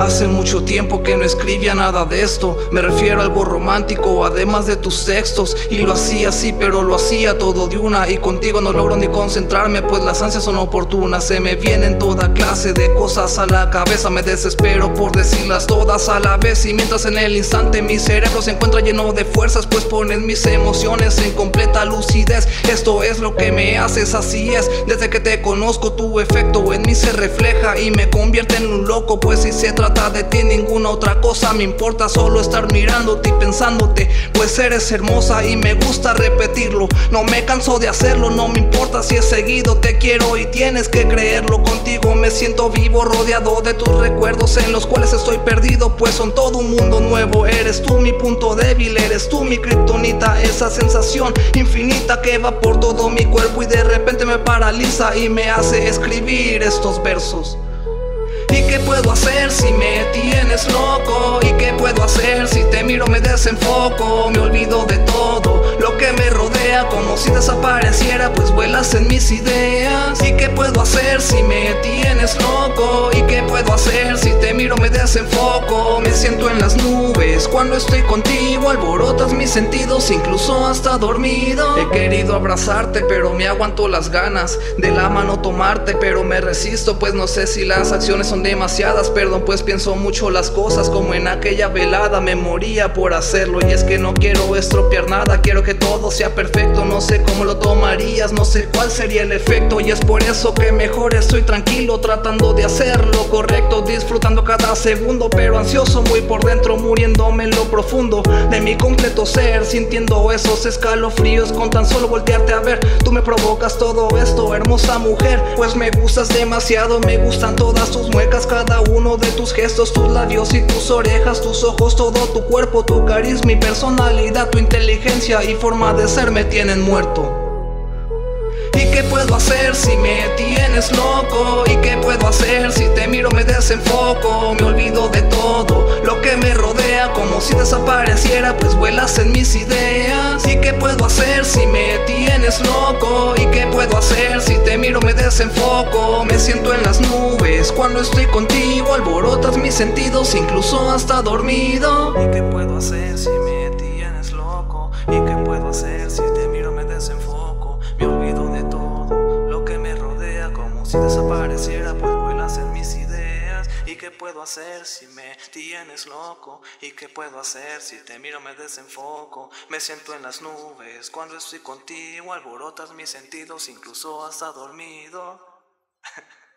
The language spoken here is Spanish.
Hace mucho tiempo que no escribía nada de esto. Me refiero a algo romántico, además de tus textos. Y lo hacía así, pero lo hacía todo de una. Y contigo no logro ni concentrarme, pues las ansias son oportunas. Se me vienen toda clase de cosas a la cabeza. Me desespero por decirlas todas a la vez. Y mientras en el instante mi cerebro se encuentra lleno de fuerzas, pues ponen mis emociones en completa lucidez. Esto es lo que me haces, así es. Desde que te conozco tu efecto en mí se refleja y me convierte en un loco. Pues si se trata de ti ninguna otra cosa me importa, solo estar mirándote y pensándote, pues eres hermosa y me gusta repetirlo. No me canso de hacerlo, no me importa si es seguido. Te quiero y tienes que creerlo. Contigo me siento vivo, rodeado de tus recuerdos en los cuales estoy perdido, pues son todo un mundo nuevo. Eres tú mi punto débil, eres tú mi kriptonita, esa sensación infinita que va por todo mi cuerpo y de repente me paraliza y me hace escribir estos versos. ¿Y qué puedo hacer si me tienes loco? ¿Y qué puedo hacer si te miro me desenfoco? Me olvido de todo lo que me rodea, como si desapareciera, pues vuelas en mis ideas. ¿Y qué puedo hacer si me tienes loco? ¿Y qué puedo hacer si te miro me desenfoco? Me siento en las nubes cuando estoy contigo, alborotas mis sentidos, incluso hasta dormido. He querido abrazarte pero me aguanto las ganas, de la mano tomarte pero me resisto, pues no sé si las acciones son demasiadas. Perdón, pues pienso mucho las cosas, como en aquella velada me moría por hacerlo. Y es que no quiero estropear nada, quiero que todo sea perfecto. No sé cómo lo tomarías, no sé cuál sería el efecto, y es por eso que mejor estoy tranquilo, tratando de hacer lo correcto, disfrutando cada segundo, pero ansioso muy por dentro, muriéndome en lo profundo de mi completo ser, sintiendo esos escalofríos con tan solo voltearte a ver. Tú me provocas todo esto, hermosa mujer, pues me gustas demasiado. Me gustan todas tus muecas, cada uno de tus gestos, tus labios y tus orejas, tus ojos, todo tu cuerpo, tu carisma y personalidad, tu inteligencia y forma de ser me tienen muerto. ¿Y qué puedo hacer si me tienes loco? ¿Y qué puedo hacer si te miro me desenfoco? Me olvido de todo lo que me rodea, como si desapareciera, pues vuelas en mis ideas. ¿Y qué puedo hacer si me tienes loco? ¿Y qué puedo hacer si te miro me desenfoco? Me siento en las nubes cuando estoy contigo, alborotas mis sentidos, incluso hasta dormido. ¿Y qué puedo hacer si me tienes loco? ¿Y qué puedo hacer si te miro me desenfoco? Me olvido de todo lo que me rodea, como si desapareciera, pues vuelas en mis ideas. ¿Y qué puedo hacer si me tienes loco? ¿Y qué puedo hacer si te miro me desenfoco? Me siento en las nubes cuando estoy contigo, alborotas mis sentidos, incluso hasta dormido.